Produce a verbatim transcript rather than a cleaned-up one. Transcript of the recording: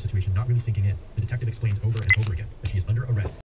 situation not really sinking in. The detective explains over and over again that he is under arrest.